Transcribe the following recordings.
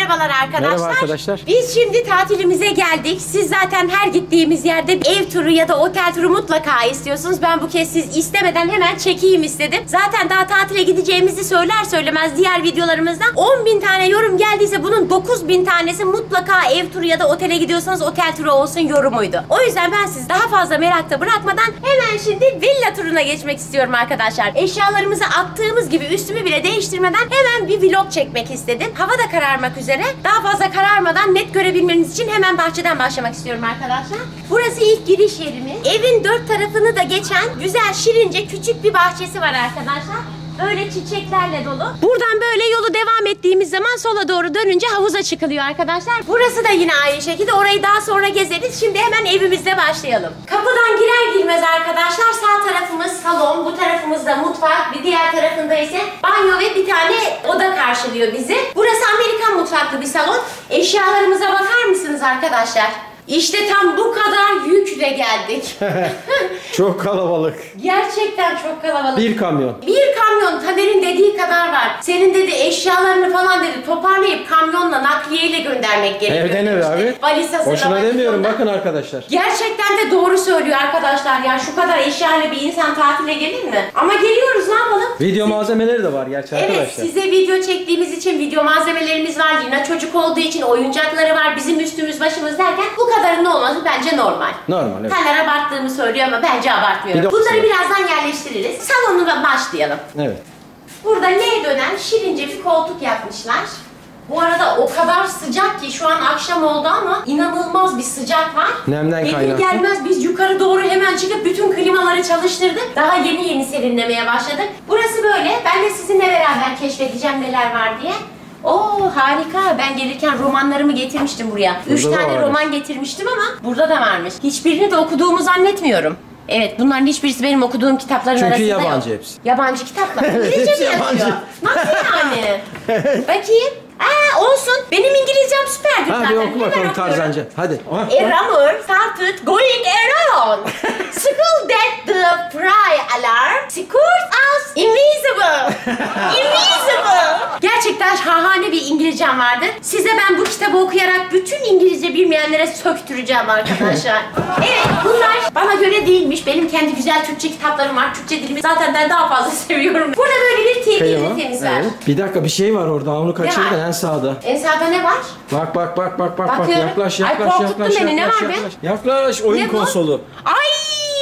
merhabalar arkadaşlar. Merhaba arkadaşlar. Biz şimdi tatilimize geldik. Siz zaten her gittiğimiz yerde ev turu ya da otel turu mutlaka istiyorsunuz. Ben bu kez siz istemeden hemen çekeyim istedim. Zaten daha tatile gideceğimizi söyler söylemez diğer videolarımızdan 10.000 tane yorum geldiyse bunun 9.000 tanesi mutlaka ev turu ya da otele gidiyorsanız otel turu olsun yorumuydu. O yüzden ben sizi daha fazla merakta bırakmadan hemen şimdi villa turuna geçmek istiyorum arkadaşlar. Eşyalarımızı attığımız gibi üstümü bile değiştirmeden hemen bir vlog çekmek istedim. Hava da kararmak üzere. Daha fazla kararmadan net görebilmeniz için hemen bahçeden başlamak istiyorum arkadaşlar. Burası ilk giriş yerimiz. Evin dört tarafını da geçen güzel şirince küçük bir bahçesi var arkadaşlar. Böyle çiçeklerle dolu. Buradan böyle yolu devam ettiğimiz zaman sola doğru dönünce havuza çıkılıyor arkadaşlar. Burası da yine aynı şekilde. Orayı daha sonra gezeriz. Şimdi hemen evimizde başlayalım. Kapıdan girer girmez arkadaşlar sağ tarafımız salon, bu tarafımız da mutfak, bir diğer tarafında ise banyo ve bir tane oda karşılıyor bizi. Burası Amerikan mutfaklı bir salon. Eşyalarımıza bakar mısınız arkadaşlar? İşte tam bu kadar yükle geldik. Çok kalabalık. Gerçekten çok kalabalık. Bir kamyon. Bir kamyon Taner'in dediği kadar var. Senin dedi eşyalarını falan dedi toparlayıp kamyonla nakliyeyle göndermek gerekiyor. Evden eve abi. Valiz hazırlamak. Boşuna demiyorum zorunda. bakın arkadaşlar. Gerçekten de doğru söylüyor arkadaşlar ya. Şu kadar eşyayla bir insan tatile gelir mi? Ama geliyoruz ne yapalım? Video malzemeleri de var gerçi Evet, arkadaşlar. size video çektiğimiz için video malzemelerimiz var. Lina çocuk olduğu için oyuncakları var. Bizim üstümüz başımız derken bu kadarının olması bence normal. Normal evet. Taner abarttığımı söylüyor ama bence abartmıyorum. Bunları birazdan yerleştiririz. Salonuna başlayalım. Evet. Burada L'ye dönen şirince bir koltuk yapmışlar. Bu arada o kadar sıcak ki şu an akşam oldu ama inanılmaz bir sıcak var. Nemden Gelir kaynaklı. gelmez biz yukarı doğru hemen çıkıp bütün klimaları çalıştırdık. Daha yeni serinlemeye başladık. Burası böyle. Ben de sizinle beraber keşfedeceğim neler var diye. Oo harika. Ben gelirken romanlarımı getirmiştim buraya. 3 Burada da tane varmış. roman getirmiştim ama burada da varmış. Hiçbirini de okuduğumu zannetmiyorum. Evet, bunların hiçbirisi benim okuduğum kitapların Çünkü arasında yok. yabancı hepsi. Yabancı kitaplar. Evet, İngilizce hepsi mi yazıyor? yabancı. Nasıl yani? Bakayım. Olsun. Benim İngilizcem süperdir zaten. Hadi oku Hemen bakalım okuyorum. Tarzanca. Hadi. A rumor started going around. School that the fire alarm secures us invisible. Invisible. Gerçekten şahane bir İngilizcem vardı. Size ben bu kitabı okuyarak bütün İngilizce bilmeyenlere söktüreceğim arkadaşlar. Evet, bunlar bana göre değilmiş. Benim kendi güzel Türkçe kitaplarım var. Türkçe dilimi zaten ben daha fazla seviyorum. Burada böyle bir TV ünitemiz var. Evet. Bir dakika bir şey var orada. Onu kaçırdın en sağda. En sağda ne var? Bak. Bakıyorum. Yaklaş. Ay, korkuttun beni. Ne var be? Yaklaş. Oyun Ne bu? konsolu. Ay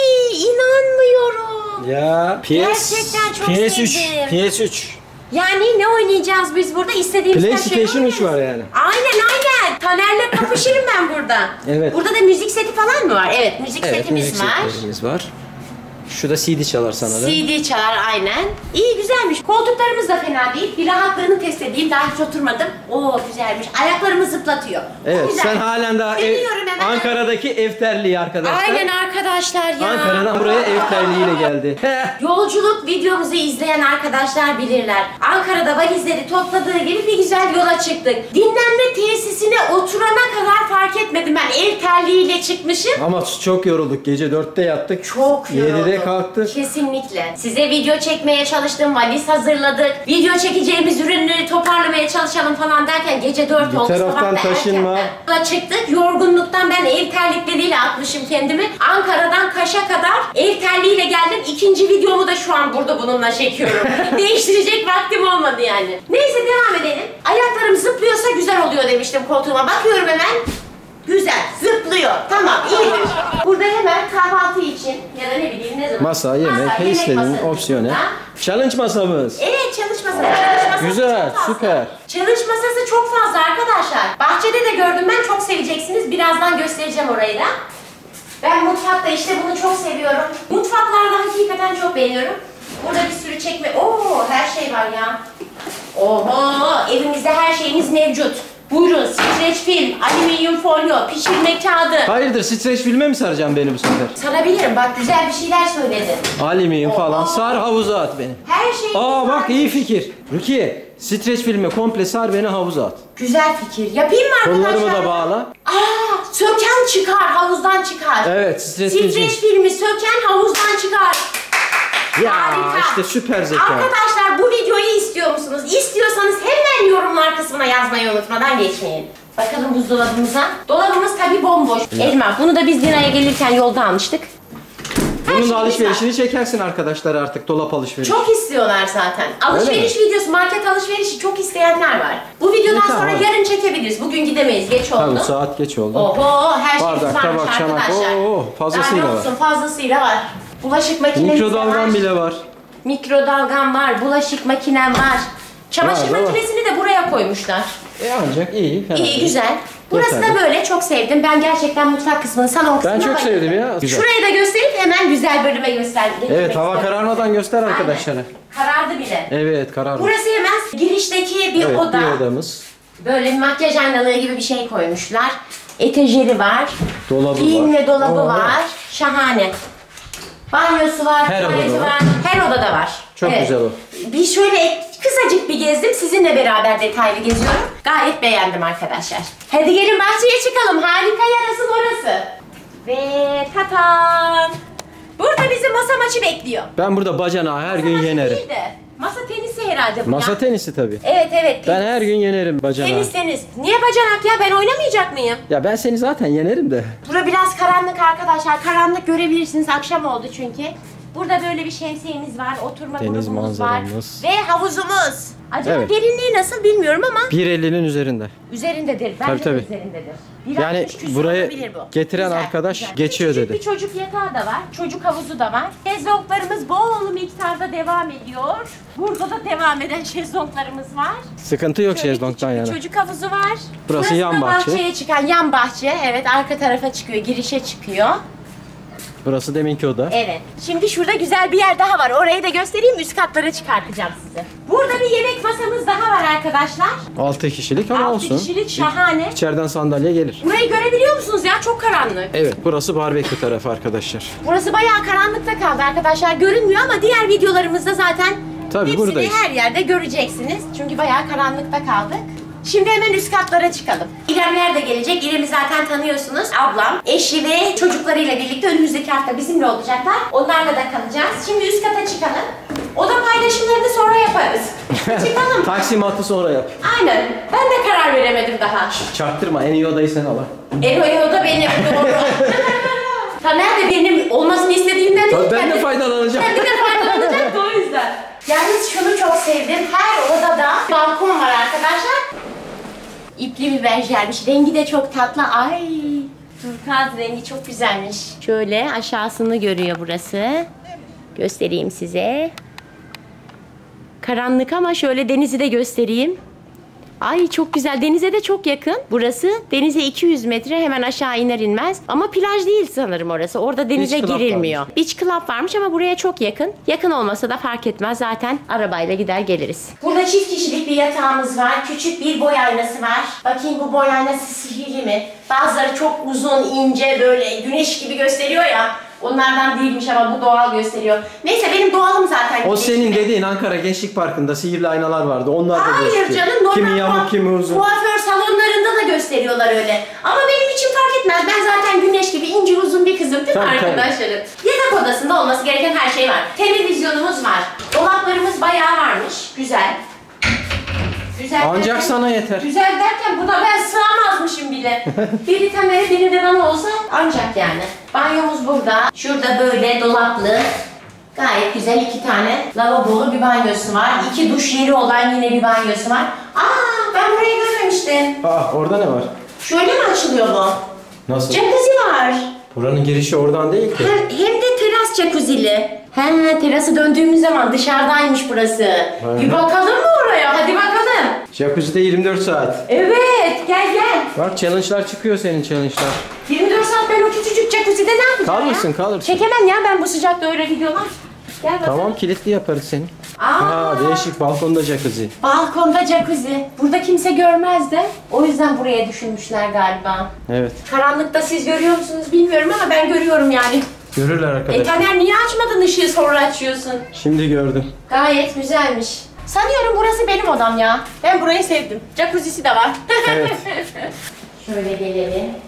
inanmıyorum. Ya. Gerçekten çok PS3. sevdim. PS3. Yani ne oynayacağız biz burada? İstediğimiz her şeyi PlayStation 3 oynarız. var yani. Aynen. Taner'le kapışırım ben burada. Evet. Burada da müzik seti falan mı var? Evet, müzik setimiz var. setlerimiz var. Şu da CD çalar sanırım. CD çalar aynen. İyi güzelmiş. Koltuklarımız da fena değil. Bir rahatlığını test edeyim. Daha hiç oturmadım. Oo güzelmiş. Ayaklarımı zıplatıyor. Evet Güzel. sen halen daha Deniyorum hemen. Ankara'daki ev terliği arkadaşlar. Aynen arkadaşlar ya. Ankara'dan buraya ev terliğiyle geldi. Yolculuk videomuzu izleyen arkadaşlar bilirler. Ankara'da valizleri topladığı gibi bir güzel yola çıktık. Dinlenme tesisine oturana kadar fark etmedim ben. Ev terliğiyle çıkmışım. Ama çok yorulduk. Gece 4'te yattık. Çok yoruldum. 7'de kalktık. Kesinlikle. Size video çekmeye çalıştım, valiz hazırladık. Video çekeceğimiz ürünleri toparlamaya çalışalım falan derken gece 4 Bir oldu. taraftan Sabah da taşınma. erkenden yola çıktık. Yorgunluktan ben ev terlikleriyle atmışım kendimi. Ankara'dan Kaş'a kadar ev terliğiyle geldim. İkinci videomu da şu an burada bununla çekiyorum. Değiştirecek vaktim olmadı yani. Neyse devam edelim. Ayaklarım zıplıyorsa güzel oluyor demiştim koltuğuma. Bakıyorum hemen. Güzel, zıplıyor. Tamam, iyidir. Burada hemen kahvaltı için ya da ne bileyim ne zaman. Masa, yemek, istediğin opsiyonu. Challenge masamız. Evet, çalış masası. Güzel, süper. Çalış masası çok fazla arkadaşlar. Bahçede de gördüm ben, çok seveceksiniz. Birazdan göstereceğim orayı da. Ben mutfakta işte bunu çok seviyorum. Mutfaklarda hakikaten çok beğeniyorum. Burada bir sürü çekme. Oo, her şey var ya. Oho, evimizde her şeyimiz mevcut. Buyurun, streç film, alüminyum folyo, pişirme kağıdı. Hayırdır streç filme mi saracağım beni bu sefer? Sarabilirim, bak güzel bir şeyler söyledin. Alüminyum falan. Sar havuza at beni. Her şey Bak iyi fikir. Rukiye streç filmi komple sar beni havuza at. Güzel fikir. Yapayım mı arkadaşlar? Kollarımı da bağla. Söken çıkar, havuzdan çıkar. Evet streç Streç filmi. filmi söken havuzdan çıkar. Ya Harika. işte süper zeka. Arkadaşlar bu videoyu istiyor musunuz? İstiyorsanız hemen yorumlar kısmına yazmayı unutmadan geçmeyin. Bakalım buzdolabımıza. Dolabımız tabii bomboş. Elma. Bunu da biz Dina'ya gelirken yolda almıştık. Her Bunun şeyimiz da var. alışverişini çekersin arkadaşlar artık, dolap alışverişi. Çok istiyorlar zaten. Alışveriş mi? videosu, market alışverişi çok isteyenler var. Bu videodan Tamam. sonra yarın çekebiliriz. Bugün gidemeyiz. Geç oldu. Tabii saat geç oldu. Oho, her şeyimiz Bardak, varmış tabak, çanak. arkadaşlar. Oo, fazlasıyla Daha ne var. olsun, fazlasıyla var. Bulaşık makinemiz Mikrodalgan var. bile var. Mikrodalgam var, bulaşık makinem var. Çamaşır Var, makinesini de buraya koymuşlar. Ancak iyi. fena İyi, değil. güzel. Burası Yeterli. da böyle, çok sevdim. Ben gerçekten mutfak kısmını, salon kısmını Ben çok bayıldım. sevdim ya. Güzel. Şurayı da gösterip hemen güzel bölüme geçmek Evet, hava istiyorum. kararmadan göster arkadaşlara. Aynen. Karardı bile. Evet, kararmış. Burası hemen girişteki bir Evet, oda. bir odamız. Böyle bir makyaj aynalığı gibi bir şey koymuşlar. Etejeri var. Dolabı Giyinme var. dolabı Oo. var. Şahane. Banyosu var, Her tuvaleti odada var. var. Her odada var. Çok güzel o. Bir şöyle kısacık bir gezdim. Sizinle beraber detaylı geziyorum. Gayet beğendim arkadaşlar. Hadi gelin bahçeye çıkalım. Harika yer asıl orası. Ve tatam. Burada bizi masa maçı bekliyor. Ben burada bacanağı her gün Masa yenerim. değil de, masa tenisi herhalde bu Masa ya. tenisi tabii. Evet evet. Ben her gün yenerim bacanağı. Tenis. Niye bacanak ya? Ben oynamayacak mıyım? Ya ben seni zaten yenerim de. Bura biraz karanlık arkadaşlar. Karanlık görebilirsiniz. Akşam oldu çünkü. Burada böyle bir şemsiyemiz var. Oturma Deniz grubumuz var. manzaramız. Ve havuzumuz. Acaba Evet. derinliği nasıl bilmiyorum ama 1.50'nin üzerinde. üzerindedir. Bence Tabii, de tabii. üzerindedir. Yani 1.60 küsur burayı olabilir bu. getiren arkadaş geçiyor Küçük dedi. bir çocuk yatağı da var. Çocuk havuzu da var. Şezlonglarımız bol miktarda devam ediyor. Burada da devam eden şezlonglarımız var. Sıkıntı yok Şöyle şezlongdan küçük bir yana. çocuk havuzu var. Burası yan da bahçe. bahçeye çıkan yan bahçe. Evet, arka tarafa çıkıyor, girişe çıkıyor. Burası deminki oda. Evet. Şimdi şurada güzel bir yer daha var. Orayı da göstereyim. Üst katlara çıkartacağım size. Burada bir yemek masamız daha var arkadaşlar. 6 kişilik ama 6 olsun. kişilik, şahane. İçeriden sandalye gelir. Burayı görebiliyor musunuz ya? Çok karanlık. Evet, burası barbekü tarafı arkadaşlar. Burası bayağı karanlıkta kaldı arkadaşlar. Görünmüyor ama diğer videolarımızda zaten Tabii, hepsini buradayız. her yerde göreceksiniz. Çünkü bayağı karanlıkta kaldık. Şimdi hemen üst katlara çıkalım. İremler de gelecek. İrem'i zaten tanıyorsunuz. Ablam, eşi ve çocuklarıyla birlikte önümüzdeki hafta bizimle olacaklar. Onlarla da kalacağız. Şimdi üst kata çıkalım. Oda paylaşımlarını sonra yaparız. Çıkalım. Taksimatı sonra yap. Aynen. Ben de karar veremedim daha. Çaktırma, en iyi odayı sen al. O da benim. Doğru. Taner de benim olmasını istediğimden değil. Ben de faydalanacağım. Kendi de faydalanacaktı o yüzden. Yalnız şunu çok sevdim. Her odada balkon var arkadaşlar. İpli bir berjermiş. Rengi de çok tatlı. Ay, turkuaz rengi çok güzelmiş. Şöyle aşağısını görüyor burası. Göstereyim size. Karanlık ama şöyle denizi de göstereyim. Ay çok güzel. Denize de çok yakın. Burası denize 200 metre, hemen aşağı iner inmez. Ama plaj değil sanırım orası. Orada denize Beach club girilmiyor. Beach club varmış ama buraya çok yakın. Yakın olmasa da fark etmez. Zaten arabayla gider geliriz. Burada çift kişilik bir yatağımız var. Küçük bir boy aynası var. Bakayım bu boy aynası sihirli mi? Bazıları çok uzun, ince, böyle güneş gibi gösteriyor ya. Onlardan değilmiş ama bu doğal gösteriyor. Neyse benim doğalım zaten. O güneş senin gibi. dediğin Ankara Gençlik Parkı'nda sihirli aynalar vardı. Onlar da Hayır gösteriyor. canım, normal Kimi yamuk, kimi uzun. kuaför salonlarında da gösteriyorlar öyle. Ama benim için fark etmez. Ben zaten güneş gibi ince uzun bir kızım değil mi Tabii, tabii. arkadaşlarım? Yatak odasında olması gereken her şey var. Televizyonumuz var. Dolaplarımız bayağı varmış. Güzel. Güzel Ancak derken- sana yeter. Güzel derken buna ben sığamazmışım bile. Biri Tamer'e biri de bana olsa ancak yani. Banyomuz burada. Şurada böyle dolaplı. Gayet güzel 2 tane lavabolu bir banyosu var. 2 duş yeri olan yine bir banyosu var. Aa, ben burayı görmemiştim. Orada ne var? Şöyle mi açılıyor bu? Nasıl? Jacuzzi var. Buranın girişi oradan değil ki. Hem de teras jacuzzili. He, terası döndüğümüz zaman dışarıdaymış burası. Bir bakalım mı oraya? Hadi bakalım. Jacuzzi'de 24 saat. Evet, gel gel. Bak challenge'lar çıkıyor senin challenge'lar. 24 saat ben o küçücük jacuzzi'de ne yapacağım Kalırsın, ya? kalırsın. Çekemem ya ben bu sıcakta öyle videolar. Gel bakalım. Tamam, kilitli yaparız seni. Aa, Değişik balkonda jacuzzi. balkonda jacuzzi. Burada kimse görmez de. O yüzden buraya düşünmüşler galiba. Evet. Karanlıkta siz görüyor musunuz bilmiyorum ama ben görüyorum yani. Görürler arkadaşlar. Taner niye açmadın ışığı sonra açıyorsun? Şimdi gördüm. Gayet güzelmiş. Sanıyorum burası benim odam ya. Ben burayı sevdim. Jacuzzi'si de var. Evet. Şöyle gelelim.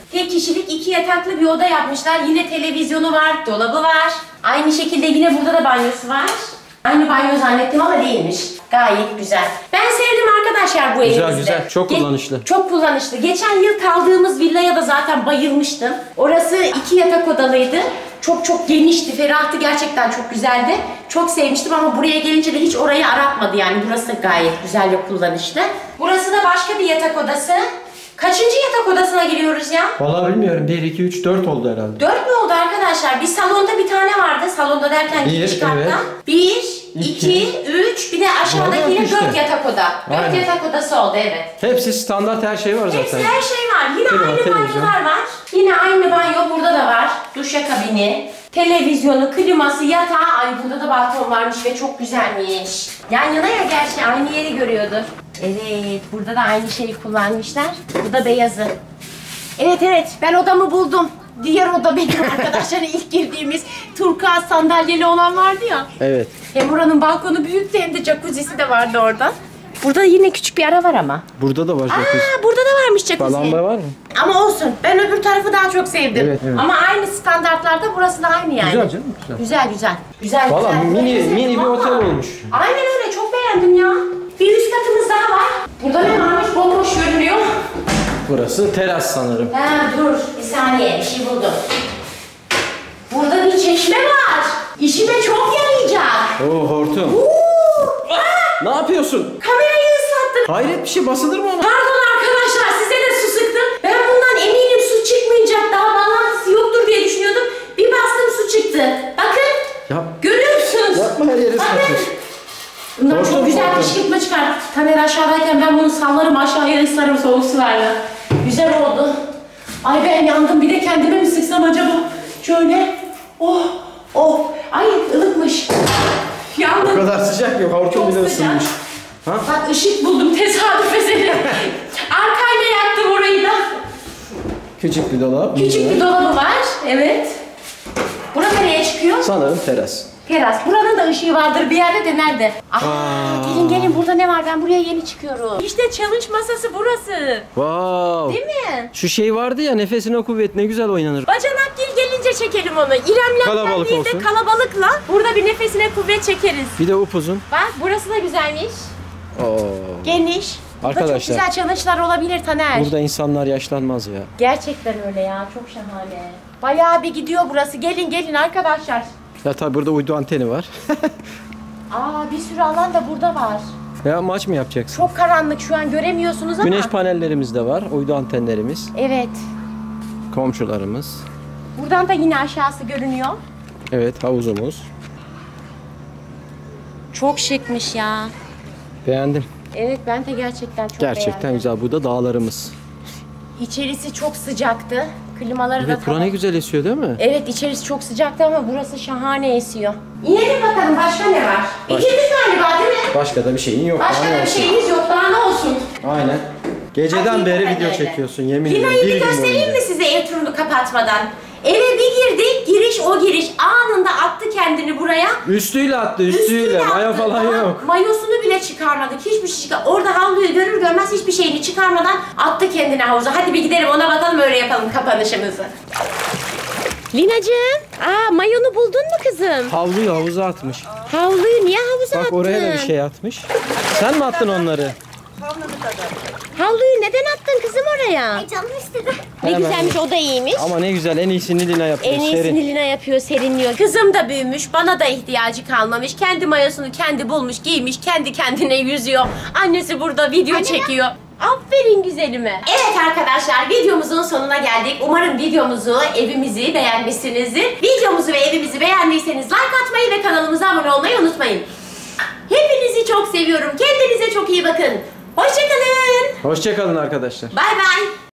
Tek kişilik 2 yataklı bir oda yapmışlar. Yine televizyonu var, dolabı var. Aynı şekilde yine burada da banyosu var. Aynı banyo zannettim ama değilmiş. Gayet güzel. Ben sevdim arkadaşlar bu evimizi. Güzel güzel. Çok kullanışlı. Çok kullanışlı. Geçen yıl kaldığımız villaya da zaten bayılmıştım. Orası 2 yatak odalıydı. Çok genişti, ferahtı, gerçekten çok güzeldi. Çok sevmiştim ama buraya gelince de hiç orayı aratmadı yani. Burası da gayet güzel ve kullanışlı. Burası da başka bir yatak odası. Kaçıncı yatak odasına giriyoruz ya? Vallahi bilmiyorum. 1, 2, 3, 4 oldu herhalde. 4 mü oldu arkadaşlar? Bir salonda bir tane vardı. Salonda derken Bir, ikinci katta. evet. 1, 2, İki. 3, bir de aşağıdakiyle işte. 4 yatak oda. 4 Aynen. yatak odası oldu, evet. Hepsi standart, her şey var Hepsi, zaten. her şey var. Yine Klima, aynı televizyon. banyolar var. Yine aynı banyo burada da var. Duşakabini, televizyonu, kliması, yatağı. Ay burada da balkon varmış ve çok güzelmiş. Yan yana ya, gerçi aynı yeri görüyordu. Evet, burada da aynı şeyi kullanmışlar. Bu da beyazı. Evet, ben odamı buldum. Diğer oda benim arkadaşlarla ilk girdiğimiz turkuaz sandalyeli olan vardı ya. Evet. Hem oranın balkonu büyüktü hem de jacuzzisi de vardı orada. Burada yine küçük bir ara var ama. Burada da var jacuzzi. Burada da varmış jacuzzi. Lamba var mı? Ama olsun. Ben öbür tarafı daha çok sevdim. Evet. Ama aynı standartlarda burası da aynı yani. Güzel canım, güzel. Güzel. Valla mini bir Vallahi. otel olmuş. Aynen öyle. Çok beğendim ya. Bir üst katımız daha var. Burada ne varmış? Bomboş görünüyor. Burası teras sanırım. Dur. Bir saniye. Bir şey buldum. Burada bir çeşme var. İşime çok yarayacak. Oo, hortum. Ne yapıyorsun? Kamerayı ıslattım. Hayret bir şey, basılır mı ona? Pardon arkadaşlar, size de su sıktım. Ben bundan eminim su çıkmayacak, daha bağlantısı yoktur diye düşünüyordum. Bir bastım, su çıktı. Bakın. Ya Görüyor musunuz? yapma, her yeri Bakın. ıslatır. Bundan Hortum, çok güzel hortum. kışkırtma çıkar. Taner aşağıdayken ben bunu sallarım, aşağıya ıslarım soğuk sularla. Güzel oldu. Ay ben yandım, bir de kendime mi sıksam acaba? Şöyle. Oh. Ay ılıkmış. Yandım. O kadar sıcak yok, hortum Çok bile sıcak. ısınmış. Ha? Bak ışık buldum tesadüf eseri. Arkayla yaktım orayı da. Küçük bir dolap. Küçük bir dolabı var. Evet. Bura nereye çıkıyor? Sanırım teras. Teras. Buranın da ışığı vardır bir yerde de, nerede? Gelin burada ne var? Ben buraya yeni çıkıyorum. İşte challenge masası burası. Wow. Değil mi? Şu şey vardı ya, nefesine kuvvet, ne güzel oynanır. Bacanak Gil gelince çekelim onu. İrem'le Kalabalık değil de olsun. kalabalıkla burada bir nefesine kuvvet çekeriz. Bir de upuzun. Bak burası da güzelmiş. Oo. Geniş. Burada çok Arkadaşlar, güzel challenge'lar olabilir Taner. burada insanlar yaşlanmaz ya. Gerçekten öyle ya. Çok şahane. Bayağı bir gidiyor burası. Gelin arkadaşlar. Ya tabi burada uydu anteni var. Bir sürü alan da burada var. Ya maç mı yapacaksın? Çok karanlık şu an, göremiyorsunuz ama. Güneş panellerimiz de var, uydu antenlerimiz, Evet. komşularımız. Buradan da yine aşağısı görünüyor. Evet, havuzumuz. Çok şıkmış ya. Beğendim. Evet, ben de gerçekten çok Gerçekten beğendim. güzel. Bu da dağlarımız. İçerisi çok sıcaktı. Klimaları da Evet, bura ne güzel esiyor değil mi? Evet, içerisi çok sıcaktı ama burası şahane esiyor. İnelim bakalım, başka ne var? Başka. Bitirdik galiba değil mi? Başka da bir şeyin yok. Başka daha ne da bir olsun? şeyimiz yok, daha ne olsun? Aynen. Geceden Hadi beri bakalım video öyle. çekiyorsun, yemin ederim. Lina'yı bir gün göstereyim boyunca. mi size ev turunu kapatmadan? Eve bir girdik, giriş o giriş. Anında attı kendini buraya. Üstüyle attı, üstüyle. Maya attı. falan Daha yok. Mayosunu bile çıkarmadık. Hiçbir şey çıkar. Orada havluyu görür görmez hiçbir şeyini çıkarmadan attı kendini havuza. Hadi bir gidelim ona bakalım, öyle yapalım kapanışımızı. Lina'cığım, mayonu buldun mu kızım? Havluyu havuza atmış. Havluyu niye havuza Bak attın? oraya da bir şey atmış. Sen mi attın onları? Havluyu neden attın kızım oraya? Canım istedi. Ne Hemen. güzelmiş, o da iyiymiş. Ama ne güzel, en iyisini Lina yapıyor. En iyisini Serin. Lina yapıyor, serinliyor. Kızım da büyümüş, bana da ihtiyacı kalmamış. Kendi mayosunu kendi bulmuş, giymiş, kendi kendine yüzüyor. Annesi burada video çekiyor. Aferin güzelime. Evet arkadaşlar, videomuzun sonuna geldik. Umarım videomuzu, evimizi beğenmişsinizdir. Videomuzu ve evimizi beğendiyseniz like atmayı ve kanalımıza abone olmayı unutmayın. Hepinizi çok seviyorum. Kendinize çok iyi bakın. Hoşçakalın. Hoşçakalın arkadaşlar. Bay bay.